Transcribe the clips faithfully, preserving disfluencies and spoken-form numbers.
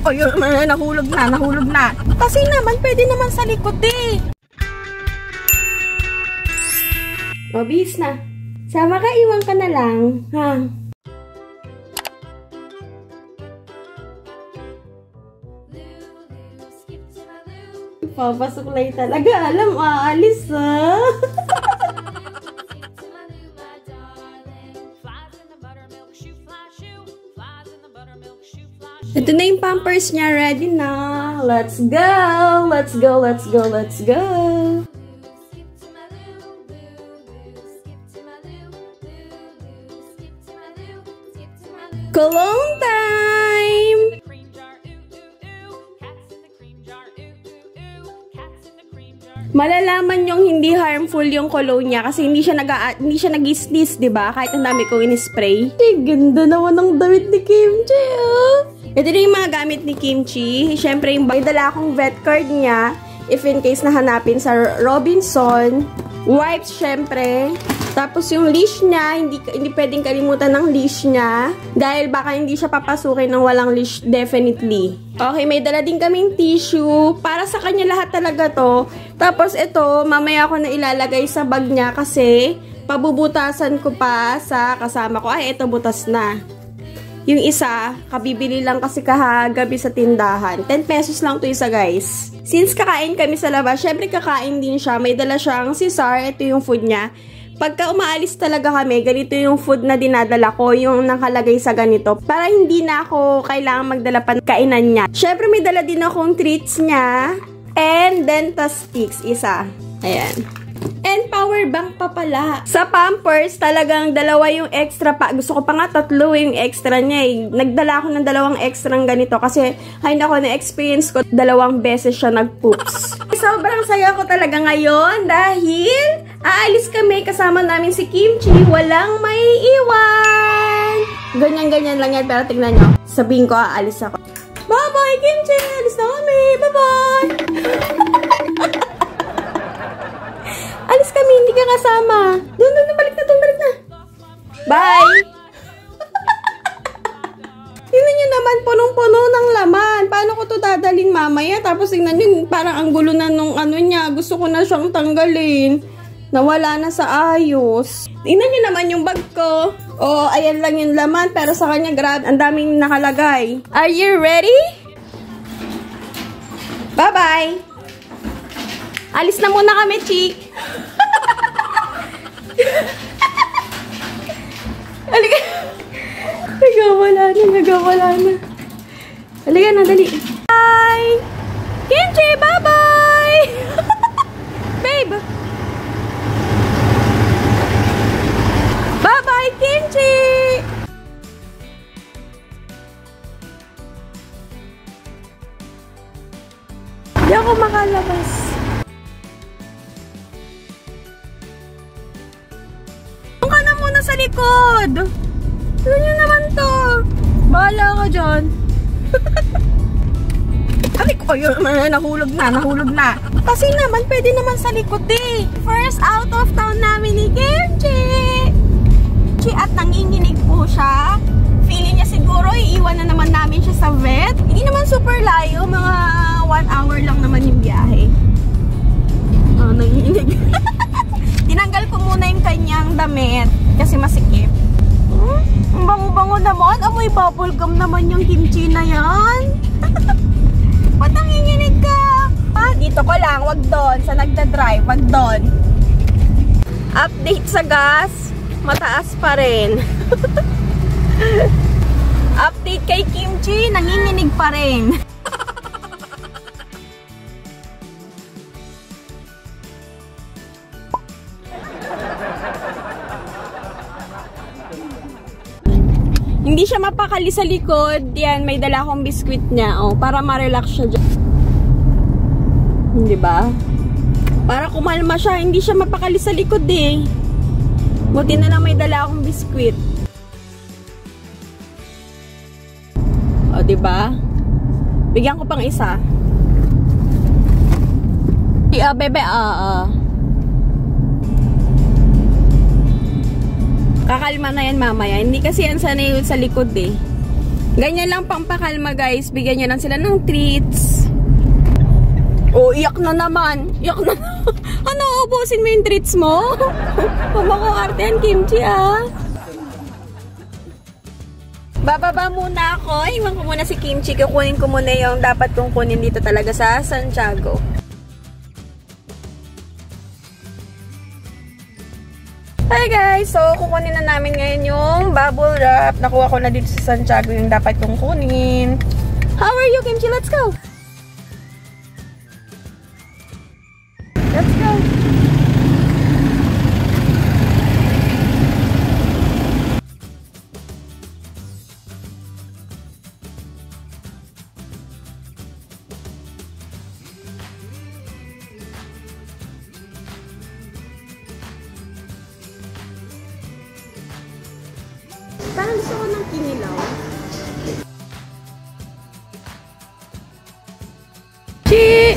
ko, yun, nahulog na, nahulog na. Kasi naman, pwede naman sa likod eh. O, bis na. Sama ka, iwan ka na lang, ha? Papasuklay talaga. Alam, aalis, ha? Ito na yung pampers niya. Ready na. Let's go! Let's go, let's go, let's go! Cologne time! Malalaman yung hindi harmful yung cologne niya kasi hindi siya nag hindi siya nag-sneeze, 'di ba? Kahit ang dami kong in-spray. Ay, ganda naman ng damit ni Kimchi, oh. Ito na yung mga gamit ni Kimchi. Siyempre, yung dala akong vet card niya if in case nahanapin sa Robinson. Wipes, syempre. Tapos yung leash niya, hindi, hindi pwedeng kalimutan ng leash niya. Dahil baka hindi siya papasukin ng walang leash, definitely. Okay, may dala din kaming tissue. Para sa kanya lahat talaga to. Tapos ito, mamaya ko na ilalagay sa bag niya kasi pabubutasan ko pa sa kasama ko. Ay, ito butas na. Yung isa, kabibili lang kasi kahagabi sa tindahan. ten pesos lang to isa, guys. Since kakain kami sa labas, syempre kakain din siya. May dala siyang Cesar. Ito yung food niya. Pagka umaalis talaga kami, ganito yung food na dinadala ko, yung nakalagay sa ganito. Para hindi na ako kailangan magdala pa ng kainan niya. Syempre may dala din akong treats niya. And Dentasticks, isa. Ayan. And power bank pa pala. Sa Pampers, talagang dalawa yung extra pa. Gusto ko pa nga tatlo yung extra niya eh. Nagdala ako ng dalawang extra ng ganito kasi ay nako, na-experience ko dalawang beses siya nag-poops. Sobrang saya ko talaga ngayon dahil aalis kami kasama namin si Kimchi. Walang may iwan. Ganyan-ganyan lang yan pero tignan nyo. Sabihin ko aalis ako. Bye-bye Kimchi! Alis na kami! Bye-bye! Alis kami, hindi ka kasama. Doon, doon, balik na, doon, balik na. Bye! Tingnan nyo naman, punong-puno ng laman. Paano ko to dadalhin mamaya? Tapos tingnan nyo, parang ang gulo na nung ano niya. Gusto ko na siyang tanggalin. Nawala na sa ayos. Tingnan nyo naman yung bag ko. Oh, ayan lang yung laman. Pero sa kanya, grabe, ang daming nakalagay. Are you ready? Bye-bye! Alis na muna kami, Chik. Halika. Nagawala na, nagawala na. Halika na, dali. Bye! Kimchi, bye-bye! Babe! Bye-bye, Kimchi! Hindi ako makalabas. Sa likod. Tignan nyo naman to. Bahala ka dyan. Ay, ko, yun, nahulog na, nahulog na. Kasi naman, pwede naman sa likod eh. First out of town namin ni Kimchi. At nanginginig po siya. Feeling niya siguro, iiwan na naman namin siya sa vet. Hindi naman super layo, mga one hour lang naman yung biyahe. Oh, nanginginig. Tinanggal ko muna yung kanyang damit kasi masikip. Hmm? Ang bango-bango naman. Amoy bubblegum naman yung kimchi na yan. Ba't nanginginig ka? Ah, dito ko lang. Wag doon. Sa nagda-drive. Wag doon. Update sa gas. Mataas pa rin. Update kay Kimchi. Nanginginig pa rin. Hindi siya mapakali sa likod. Yan, may dala akong biskwit niya. Oh, para ma-relax siya dyan. Hindi ba? Para kumalma siya. Hindi siya mapakali sa likod eh. Buti na lang may dala akong biskwit. O, diba? Bigyan ko pang isa. Ah, bebe, ah, ah. Kakalma na yan mamaya. Hindi kasi yan sanay sa likod eh. Ganyan lang pampakalma, guys. Bigyan nyo lang sila ng treats. Oh, iyak na naman. Iyak na naman. Ano, ubusin mo yung treats mo? Pumakukarte yan, Kimchi, ah. Bababa muna ako. Iwan ko muna si Kimchi. Kukunin ko muna yung dapat kong kunin dito talaga sa Santiago. Hi guys! So, kukunin na namin ngayon yung bubble wrap. Nakuha ko na dito sa Santiago yung dapat kong kunin. How are you, Kimchi? Let's go! Let's go! Parang gusto ko ng kinilaw. Chi!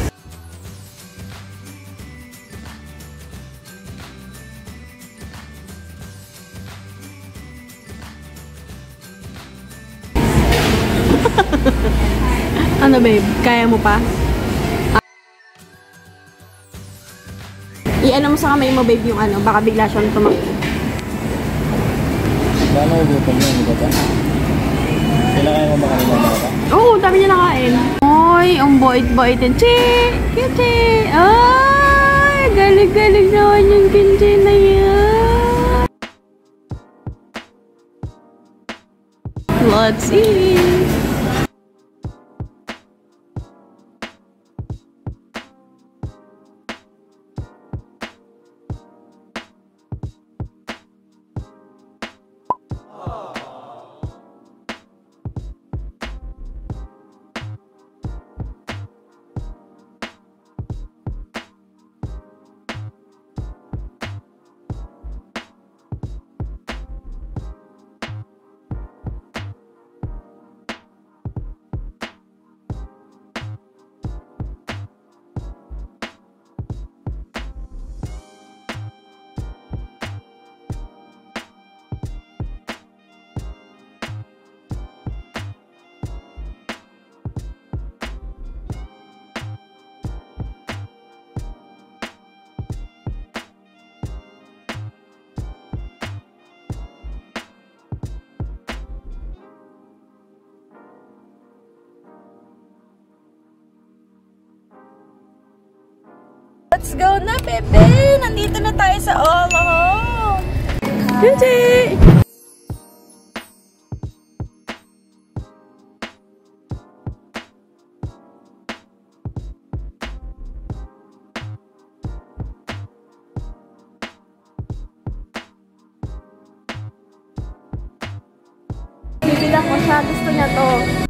Ano babe? Kaya mo pa? I-ano mo sa kamay mo babe yung ano, baka bigla siyang tumakbo. Paano ugutom mo? Hindi ba? Kailangan mo ba kanina ba? Oo, dami niya nakain. Oy, ang boit-boitin. Chi! Kimchi! Ay! Galing-galing naman yung Kimchi na yan. Let's eat! Let's go na, Pepe! Nandito na tayo sa All Home! Kimchi! Bibilang ko siya. Gusto niya to.